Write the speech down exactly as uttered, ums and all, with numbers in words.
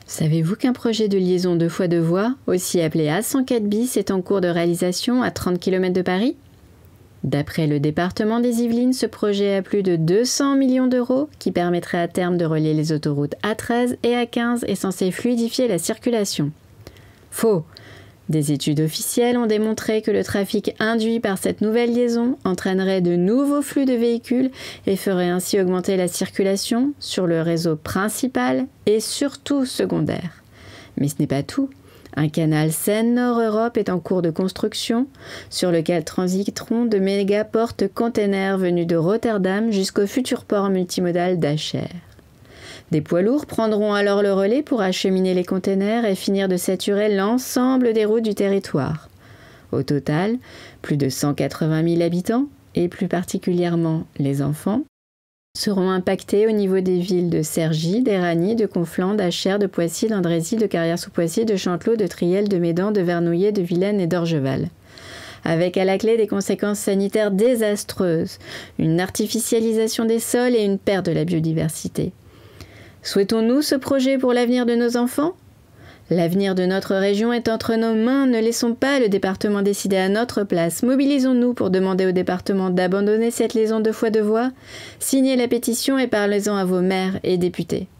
Savez-vous qu'un projet de liaison deux fois deux voies, aussi appelé A cent quatre bis, est en cours de réalisation à trente kilomètres de Paris? D'après le département des Yvelines, ce projet a plus de deux cents millions d'euros, qui permettrait à terme de relier les autoroutes A treize et A quinze et censé fluidifier la circulation. Faux! Des études officielles ont démontré que le trafic induit par cette nouvelle liaison entraînerait de nouveaux flux de véhicules et ferait ainsi augmenter la circulation sur le réseau principal et surtout secondaire. Mais ce n'est pas tout. Un canal Seine-Nord-Europe est en cours de construction, sur lequel transiteront de méga porte-containers venus de Rotterdam jusqu'au futur port multimodal d'Acher. Des poids lourds prendront alors le relais pour acheminer les containers et finir de saturer l'ensemble des routes du territoire. Au total, plus de cent quatre-vingt mille habitants, et plus particulièrement les enfants, seront impactés au niveau des villes de Cergy, d'Éragny, de Conflans, d'Acher, de Poissy, d'Andrézy, de Carrières-sous-Poissy, de Chanteloup, de Triel, de Médan, de Vernouillet, de Vilaine et d'Orgeval. Avec à la clé des conséquences sanitaires désastreuses, une artificialisation des sols et une perte de la biodiversité. Souhaitons-nous ce projet pour l'avenir de nos enfants? L'avenir de notre région est entre nos mains, ne laissons pas le département décider à notre place. Mobilisons-nous pour demander au département d'abandonner cette liaison deux fois deux voies. Signez la pétition et parlez-en à vos maires et députés.